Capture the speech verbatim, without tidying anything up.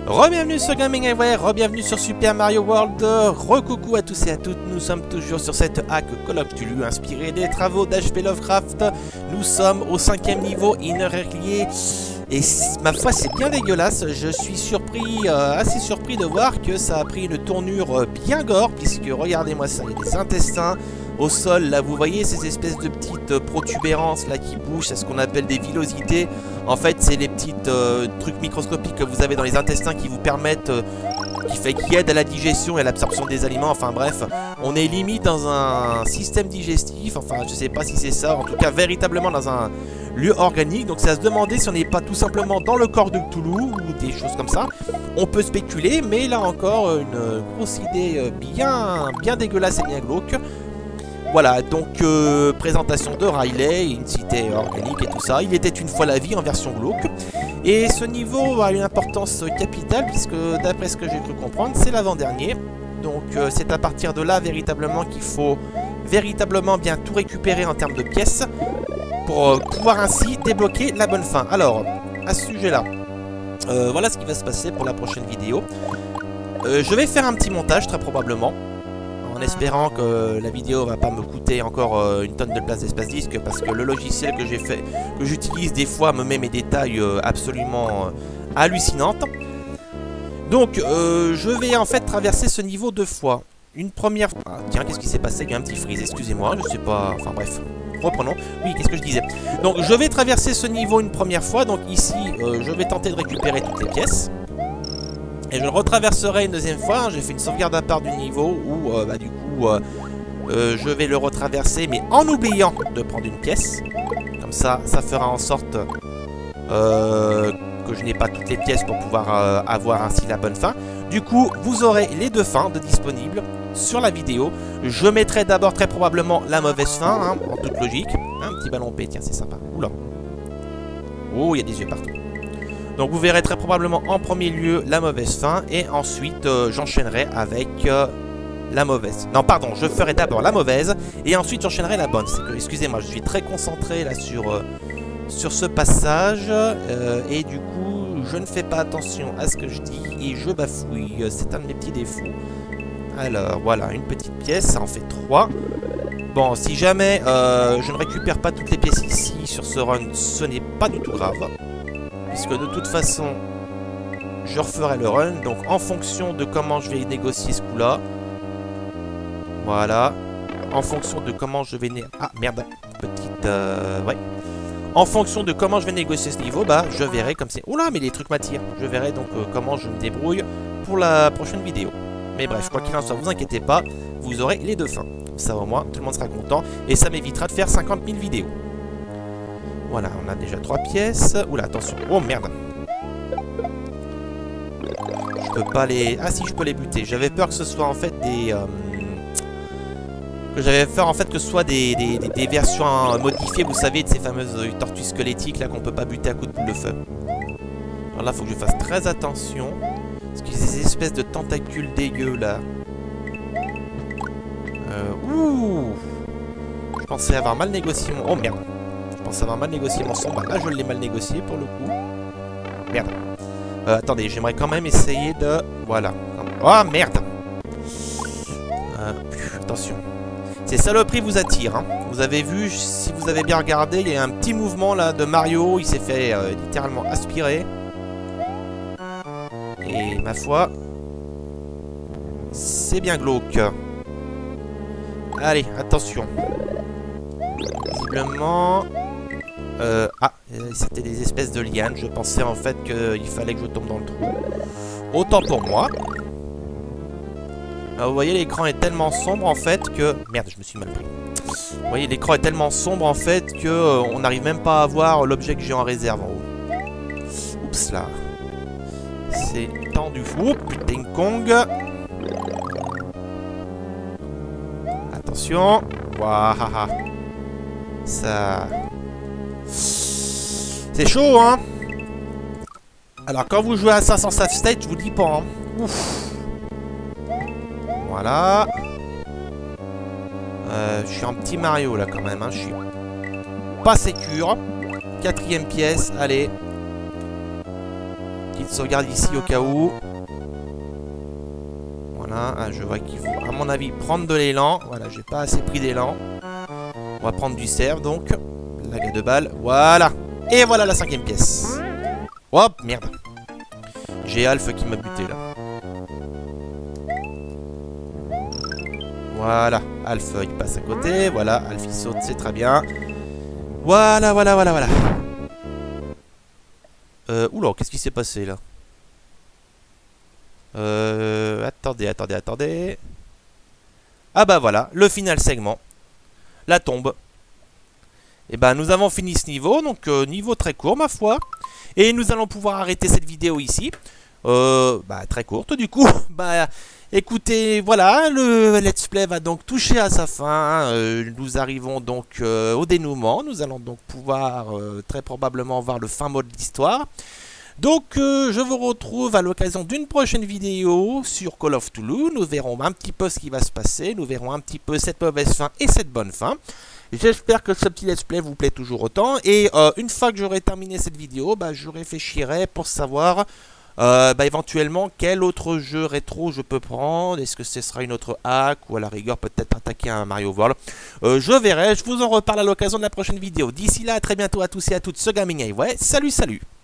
Re-bienvenue sur Gaming Everywhere, re-bienvenue sur Super Mario World, re-coucou à tous et à toutes, nous sommes toujours sur cette hack Call of Cthulhu inspirée des travaux d'H P Lovecraft. Nous sommes au cinquième niveau, Inner Erlier, et ma foi c'est bien dégueulasse, je suis surpris, euh, assez surpris de voir que ça a pris une tournure bien gore, puisque regardez-moi ça, il y a des intestins au sol, là vous voyez ces espèces de petites protubérances là qui bougent, c'est ce qu'on appelle des villosités. En fait c'est les petites euh, trucs microscopiques que vous avez dans les intestins qui vous permettent, euh, qui fait qui aident à la digestion et à l'absorption des aliments. Enfin bref, on est limite dans un système digestif, enfin je sais pas si c'est ça, en tout cas véritablement dans un lieu organique. Donc c'est à se demander si on n'est pas tout simplement dans le corps de Cthulhu ou des choses comme ça. On peut spéculer, mais là encore une grosse idée bien, bien dégueulasse et bien glauque. Voilà, donc euh, présentation de Riley, une cité organique et tout ça. Il était une fois la vie en version glauque. Et ce niveau a une importance capitale puisque d'après ce que j'ai cru comprendre, c'est l'avant-dernier. Donc euh, c'est à partir de là véritablement qu'il faut véritablement bien tout récupérer en termes de pièces pour euh, pouvoir ainsi débloquer la bonne fin. Alors, à ce sujet-là, euh, voilà ce qui va se passer pour la prochaine vidéo. Euh, je vais faire un petit montage très probablement, en espérant que la vidéo va pas me coûter encore euh, une tonne de place d'espace disque, parce que le logiciel que j'ai fait, que j'utilise des fois me met mes détails euh, absolument euh, hallucinantes. Donc euh, je vais en fait traverser ce niveau deux fois. Une première fois... Ah, tiens, qu'est-ce qui s'est passé? Il y a un petit freeze, excusez-moi, je sais pas... Enfin bref, reprenons. Oui, qu'est-ce que je disais? Donc je vais traverser ce niveau une première fois, donc ici euh, je vais tenter de récupérer toutes les pièces. Et je le retraverserai une deuxième fois, hein. J'ai fait une sauvegarde à part du niveau où euh, bah, du coup euh, euh, je vais le retraverser mais en oubliant de prendre une pièce. Comme ça, ça fera en sorte euh, que je n'ai pas toutes les pièces pour pouvoir euh, avoir ainsi la bonne fin. Du coup, vous aurez les deux fins de disponibles sur la vidéo. Je mettrai d'abord très probablement la mauvaise fin, hein, en toute logique. Un petit ballon P, tiens c'est sympa. Oula. Oh, il y a des yeux partout. Donc vous verrez très probablement en premier lieu la mauvaise fin et ensuite euh, j'enchaînerai avec euh, la mauvaise. Non pardon, je ferai d'abord la mauvaise et ensuite j'enchaînerai la bonne. C'est que, excusez-moi, je suis très concentré là sur, euh, sur ce passage euh, et du coup je ne fais pas attention à ce que je dis et je bafouille. C'est un de mes petits défauts. Alors voilà, une petite pièce, ça en fait trois. Bon, si jamais euh, je ne récupère pas toutes les pièces ici sur ce run, ce n'est pas du tout grave. Puisque de toute façon, je referai le run. Donc en fonction de comment je vais négocier ce coup-là. Voilà. En fonction de comment je vais... Né ah, merde. Petite... Euh, ouais. En fonction de comment je vais négocier ce niveau, bah, je verrai comme c'est... Oula, mais les trucs m'attirent. Je verrai donc euh, comment je me débrouille pour la prochaine vidéo. Mais bref, quoi qu'il en soit, vous inquiétez pas. Vous aurez les deux fins. Ça au moins, tout le monde sera content. Et ça m'évitera de faire cinquante mille vidéos. Voilà, on a déjà trois pièces. Oula, attention. Oh, merde. Je peux pas les... Ah si, je peux les buter. J'avais peur que ce soit en fait des... Euh... Que j'avais peur en fait que ce soit des, des, des, des versions modifiées, vous savez, de ces fameuses tortues squelettiques là qu'on peut pas buter à coup de boule de feu. Alors là, faut que je fasse très attention. Parce qu'il y a ces espèces de tentacules dégueux là. Euh... Ouh. Je pensais avoir mal négocié mon... Oh, merde. Je pense avoir mal négocié mon son. Bah là, je l'ai mal négocié pour le coup. Merde. Euh, attendez, j'aimerais quand même essayer de... Voilà. Oh, merde. Euh, attention. Ces saloperies vous attirent. Hein. Vous avez vu, si vous avez bien regardé, il y a un petit mouvement là de Mario. Il s'est fait euh, littéralement aspirer. Et ma foi, c'est bien glauque. Allez, attention. Visiblement... Euh, ah, c'était des espèces de lianes. Je pensais en fait qu'il fallait que je tombe dans le trou. Autant pour moi. Alors, vous voyez, l'écran est tellement sombre en fait que... Merde, je me suis mal pris. Vous voyez, l'écran est tellement sombre en fait que euh, on n'arrive même pas à voir l'objet que j'ai en réserve en haut. Oups là. C'est tendu. Oh putain Kong. Attention. Waouh. Ça... C'est chaud, hein. Alors, quand vous jouez à ça sans save state, je vous dis pas, hein. Ouf. Voilà. Euh, je suis un petit Mario, là, quand même, hein. Je suis pas sécure. Quatrième pièce, allez. Petite sauvegarde ici au cas où. Voilà, ah, je vois qu'il faut, à mon avis, prendre de l'élan. Voilà, j'ai pas assez pris d'élan. On va prendre du cerf, donc. Lague de balle, voilà. Et voilà la cinquième pièce. Hop, merde. J'ai Alf qui m'a buté, là. Voilà, Alf, il passe à côté. Voilà, Alf, il saute, c'est très bien. Voilà, voilà, voilà, voilà. Euh, oula, qu'est-ce qui s'est passé, là? Euh, attendez, attendez, attendez. Ah bah voilà, le final segment. La tombe. Et bah nous avons fini ce niveau, donc euh, niveau très court ma foi. Et nous allons pouvoir arrêter cette vidéo ici. Euh, bah très courte du coup. Bah écoutez, voilà, le let's play va donc toucher à sa fin. Euh, nous arrivons donc euh, au dénouement. Nous allons donc pouvoir euh, très probablement voir le fin mot de l'histoire. Donc euh, je vous retrouve à l'occasion d'une prochaine vidéo sur Call of Cthulhu. Nous verrons un petit peu ce qui va se passer. Nous verrons un petit peu cette mauvaise fin et cette bonne fin. J'espère que ce petit let's play vous plaît toujours autant. Et euh, une fois que j'aurai terminé cette vidéo, bah, je réfléchirai pour savoir euh, bah, éventuellement quel autre jeu rétro je peux prendre. Est-ce que ce sera une autre hack ou à la rigueur peut-être attaquer un Mario World. euh, Je verrai, je vous en reparle à l'occasion de la prochaine vidéo. D'ici là, à très bientôt à tous et à toutes. Ce Gaming Highway, salut salut.